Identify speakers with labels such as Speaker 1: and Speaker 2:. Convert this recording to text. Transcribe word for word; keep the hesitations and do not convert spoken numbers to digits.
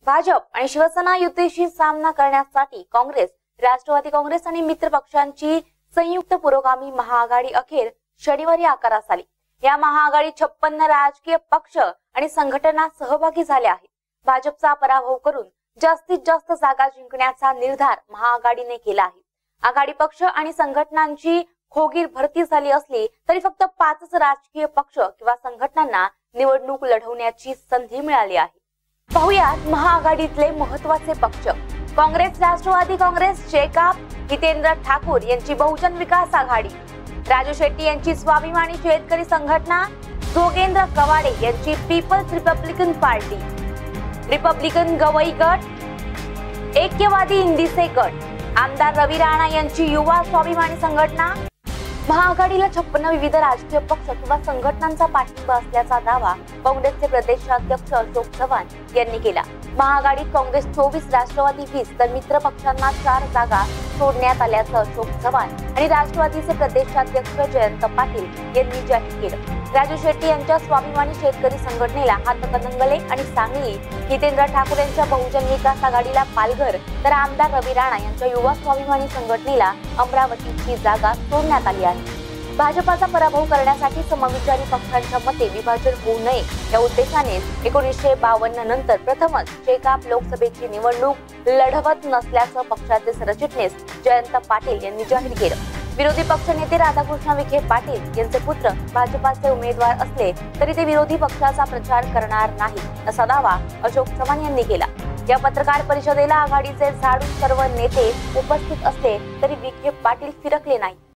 Speaker 1: भाजप आणि शिवसेना युतीशी सामना करण्यासाठी काँग्रेस, राष्ट्रवादी काँग्रेस आणि मित्र पक्षांची संयुक्त पुरोगामी महाआघाडी अखेर शनिवारी आकारास आली। या महाआघाडीत छप्पन्न राजकीय पक्ष आणि संघटना सहभागी झाल्या आहेत। भाजपचा पराभव करून जास्तीत जास्त जागा जिंकण्याचा निर्धार महाआघाडीने केला आहे। आघाडी पक्ष आणि संघटनांची खोगीर भरती झाली असली तरी फक्त पाचच राजकीय पक्ष किंवा संघटनांना निवडणूक लढवण्याची संधी मिळाली आहे। पाहुयात महाआघाडीतले महत्त्वाचे पक्ष। काँग्रेस, राष्ट्रवादी काँग्रेस, शेकाप, हितेंद्र ठाकूर यांची बहुजन विकास आघाडी, राजू शेट्टी यांची स्वाभिमानी शेतकरी संघटना, जोगेंद्र कवाडे यांची peoples Republican party, Republican Gavai गट, ऐक्यवादी इंदिसे गट, आमदार रवी राणा यांची युवा स्वाभिमानी संघटना। महाआघाडीला छप्पन्न विविध राजकीय पक्ष किंवा संघटनांचा पाठिंबा असल्याचा दावा काँग्रेसचे प्रदेशाध्यक्ष अशोक चव्हाण यांनी केला। महाआघाडीत काँग्रेस चोवीस, राष्ट्रवादी वीस तर मित्र पक्षांना चार जागा सोडण्यात आल्याचं अशोक चव्हाण आणि राष्ट्रवादीचे प्रदेशाध्यक्ष जयंत पाटील यांनी जाहीर केलं। राजू शेट्टी यांच्या स्वाभिमानी शेतकरी संघटनेला हातकणंगले आणि सांगली, हितेंद्र ठाकूर यांच्या बहुजन विकास आघाडीला पालघर तर आमदार रवी राणा यांच्या युवा स्वाभिमानी संघटनेला अमरावतीची जागा सोडण्यात आली आहे। भाजपाचा पराभव करण्यासाठी समविचारी पक्षांच्या मते विभाजन होऊ नये या उद्देशाने एकोणीसशे बावन्न नंतर प्रथमच शेकाप लोकसभेची निवडणूक लढवत नसल्याचं पक्षाचे सरचिटणीस जयंत पाटील यांनी जाहीर केलं। विरोधी पक्षनेते राधाकृष्ण विखे पाटील यांचे पुत्र भाजपाचे उमेदवार असले तरी ते विरोधी पक्षाचा प्रचार करणार नाही असा दावा अशोक चव्हाण यांनी केला। या पत्रकार परिषदेला आघाडीचे झाडू सर्व नेते उपस्थित असले तरी विखे पाटील फिरकले नाही।